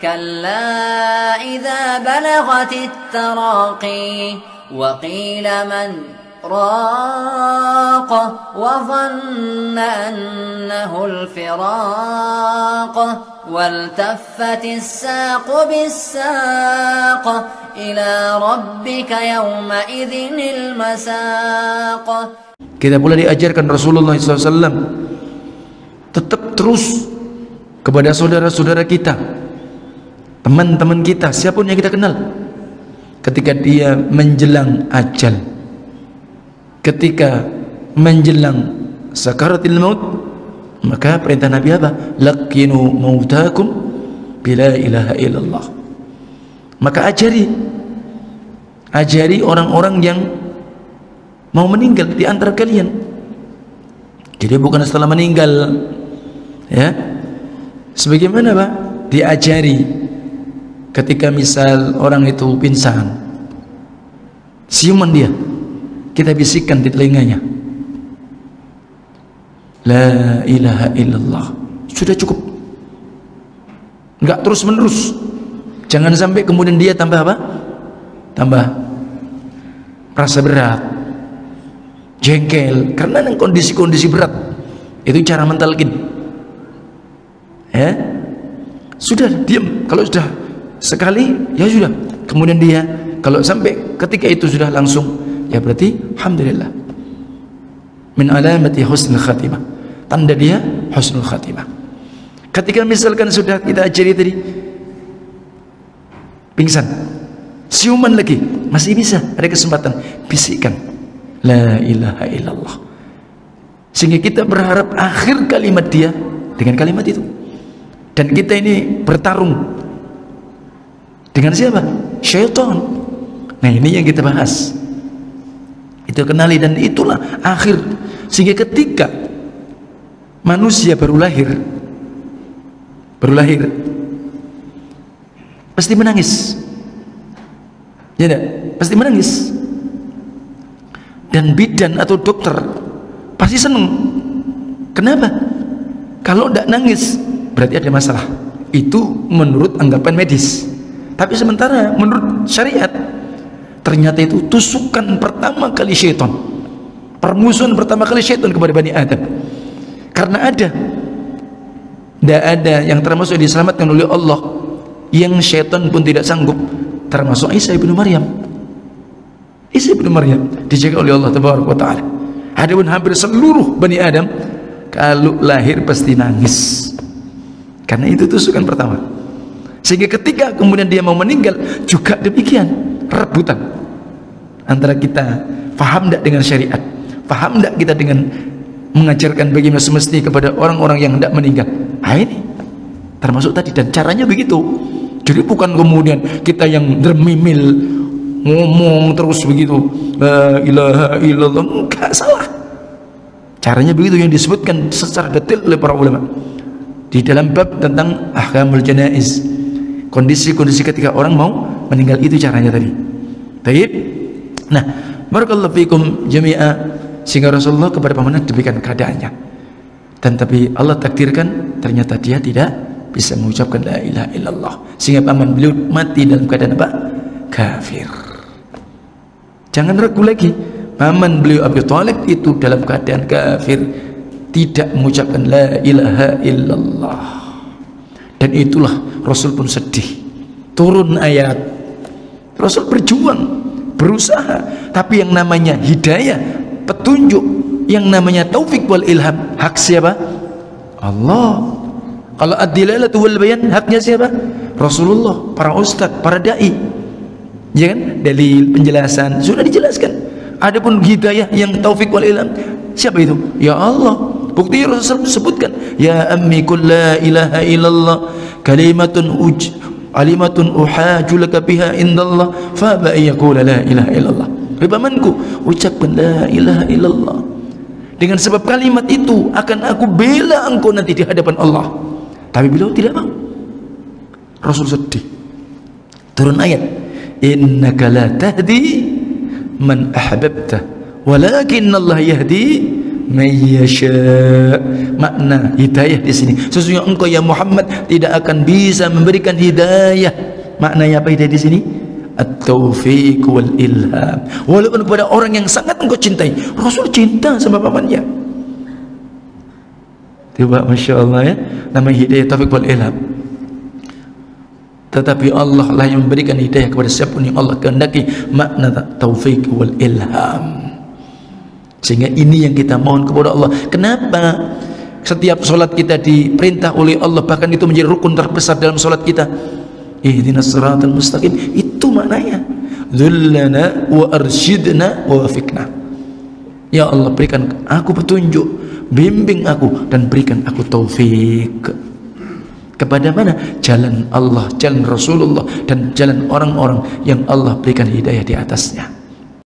كلا إذا بلغت التراقي وقيل من راق وظن أنه الفراق والتفت الساق بالساق إلى ربك يومئذ المساق. Kita pula diajarkan Rasulullah SAW tetap terus kepada saudara-saudara kita, teman-teman kita, siapapun yang kita kenal, ketika dia menjelang ajal, ketika menjelang sakaratil maut, maka perintah Nabi apa? Laqinu mautakum bila ilaha illallah. Maka ajari orang-orang yang mau meninggal di antara kalian. Jadi bukan setelah meninggal, ya. Sebagaimana Pak diajari ketika misal orang itu pingsan, siuman dia, kita bisikkan di telinganya, la ilaha illallah. Sudah cukup, enggak terus menerus. Jangan sampai kemudian dia tambah apa? Tambah rasa berat, jengkel karena kondisi-kondisi berat. Itu cara mentalkin, ya. Sudah diam. Kalau sudah sekali, ya sudah. Kemudian dia kalau sampai ketika itu sudah langsung, ya berarti alhamdulillah, min alamati husnul khatimah, tanda dia husnul khatimah. Ketika misalkan sudah kita ajari tadi pingsan, siuman lagi, masih bisa ada kesempatan, bisikkan la ilaha illallah, sehingga kita berharap akhir kalimat dia dengan kalimat itu. Dan kita ini bertarung dengan siapa? Syaitan. Nah ini yang kita bahas, itu kenali, dan itulah akhir. Sehingga ketika manusia baru lahir pasti menangis, ya enggak? Pasti menangis. Dan bidan atau dokter pasti seneng. Kenapa? Kalau tidak nangis berarti ada masalah. Itu menurut anggapan medis. Tapi sementara menurut syariat, ternyata itu tusukan pertama kali syaitan, permusuhan pertama kali syaitan kepada Bani Adam. Karena tidak ada yang termasuk diselamatkan oleh Allah yang syaitan pun tidak sanggup, termasuk Isa ibnu Maryam. Isa ibnu Maryam dijaga oleh Allah Tabaraka wa Ta'ala. Adapun hampir seluruh Bani Adam kalau lahir pasti nangis, karena itu tusukan pertama. Sehingga ketika kemudian dia mau meninggal juga demikian, rebutan antara kita paham tidak dengan syariat, paham tidak kita dengan mengajarkan bagaimana semestinya kepada orang-orang yang hendak meninggal. Nah ini termasuk tadi, dan caranya begitu. Jadi bukan kemudian kita yang dermimil ngomong terus begitu la ilaha illallah, enggak, salah. Caranya begitu yang disebutkan secara detail oleh para ulama di dalam bab tentang ahkamul janaiz, kondisi-kondisi ketika orang mau meninggal, itu caranya tadi. Baik. Nah, barakallahu fikum jami'a. Sehingga Rasulullah kepada pamannya demikian keadaannya, dan tapi Allah takdirkan ternyata dia tidak bisa mengucapkan la ilaha illallah, sehingga paman beliau mati dalam keadaan apa? Kafir. Jangan ragu lagi, paman beliau Abi Thalib itu dalam keadaan kafir, tidak mengucapkan la ilaha illallah. Dan itulah Rasul pun sedih, turun ayat, Rasul berjuang, berusaha. Tapi yang namanya hidayah, petunjuk, yang namanya taufik wal ilham, hak siapa? Allah. Kalau ad-dilalatu wal bayan, haknya siapa? Rasulullah, para ustadz, para dai, ya kan? Dalil, penjelasan sudah dijelaskan. Adapun hidayah yang taufik wal ilham, siapa itu? Ya Allah. Bukti Rasul sebutkan, ya ammi qul la ilaha illallah kalimatun alimatun uhajulaka biha indallah fa ba yaqula la ilaha illallah. Pamanku, ucapkan la ilaha illallah, dengan sebab kalimat itu akan aku bela engkau nanti di hadapan Allah. Tapi beliau tidak mau. Rasul sedih, turun ayat, innaka la tahdi man ahbabta walakin Allah yahdi mayyasha. Makna hidayah di sini, sesungguhnya engkau ya Muhammad tidak akan bisa memberikan hidayah. Maknanya apa hidayah di sini? At-taufiq wal ilham. Walaupun kepada orang yang sangat engkau cintai. Rasul cinta sama pamannya. Coba Masya Allah ya, namanya hidayah taufiq wal ilham. Tetapi Allah lah yang memberikan hidayah kepada siapapun yang Allah kehendaki. Makna taufiq wal ilham. Sehingga ini yang kita mohon kepada Allah. Kenapa setiap solat kita diperintah oleh Allah, bahkan itu menjadi rukun terbesar dalam solat kita? Ihdinas siratal mustaqim, itu maknanya. Dhullana wa arsyidna wa wafiqna. Ya Allah, berikan aku petunjuk, bimbing aku, dan berikan aku taufik. Kepada mana? Jalan Allah, jalan Rasulullah, dan jalan orang-orang yang Allah berikan hidayah di atasnya.